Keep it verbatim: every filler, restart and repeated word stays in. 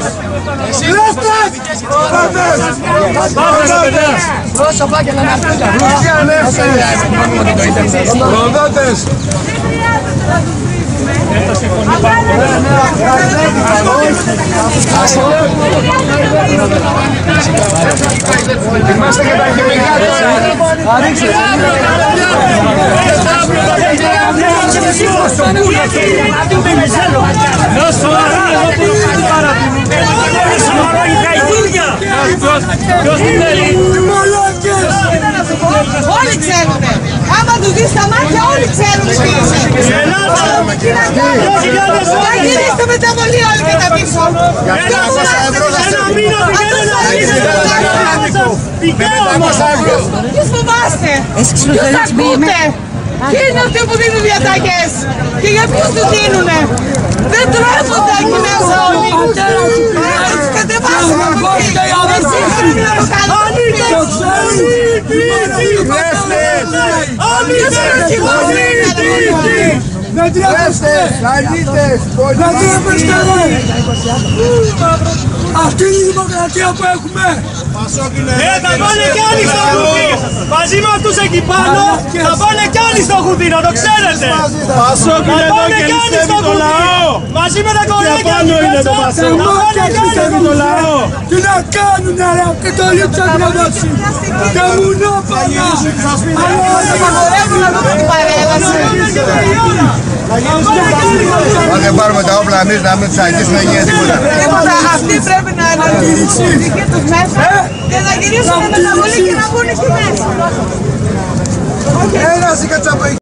Δώσε φάκελα να πείτε. Προδότες. Είμαστε και τα χημικά τώρα. Αρίξε. Όλοι ξέρουνε. Άμα του δεις τα μάτια όλοι ξέρουν τι είσαι. Να γυρίσετε μεταβολή όλοι και τα πίσω. Ποιους φοβάστε. Ποιους ακούτε. Ποιοι είναι αυτοί που δίνουν διαταγές. Και για ποιους τους δίνουνε. Δεν τρέφονται εκεί μέσα όλοι. Να τους κατεβάσουμε από εκεί. Εσείς πρέπει να το κάνετε. Δεν τρέπεστε! Αλήτες! Δεν τρέπεστε! Αυτή είναι η δημοκρατία που έχουμε! Ε, θα πάνε κι άλλοι στο χουδί! Μαζί με αυτούς εκεί πάνω θα πάνε κι άλλοι στο χουδί, να το ξέρετε! Θα πάνε κι άλλοι στο χουδί! Μαζί με τα κορέκια εκεί μέσα θα πάνε κι άλλοι στο λαό! Τι να κάνουνε ρε, και το λίψα κρεβάτσι! Και μουνόπανα! Απαγορεύουν να δούμε την παρέλαση. Αν δεν πάρουμε τα όπλα εμείς να μην τους αγγίσουμε δεν γίνεται τίποτα. Τίποτα, αυτοί πρέπει να αναλύσουν τη δική τους μέσα και να γυρίσουν με μεταβολή και να μπουν εκεί μέσα. Ένας η κατσαπαϊκή.